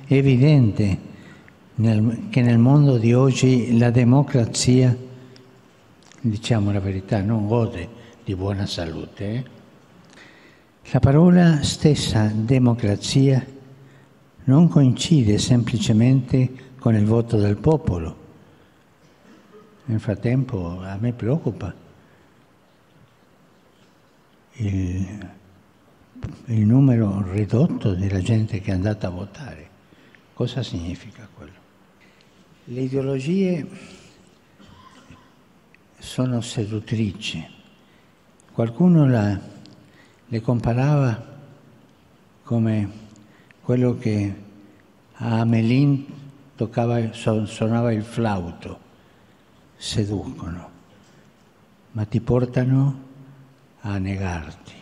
È evidente che nel mondo di oggi la democrazia, diciamo la verità, non gode di buona salute. La parola stessa democrazia non coincide semplicemente con il voto del popolo. Nel frattempo a me preoccupa il numero ridotto della gente che è andata a votare. Cosa significa quello? Le ideologie sono seduttrici. Qualcuno le comparava come quello che a Hamelin suonava il flauto. Seducono, ma ti portano a negarti.